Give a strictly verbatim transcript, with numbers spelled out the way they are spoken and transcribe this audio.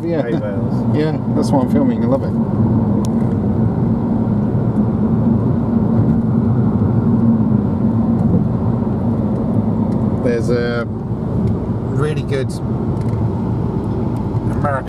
love, yeah. Hay bales. Yeah, that's why I'm filming. I love it. There's a really good American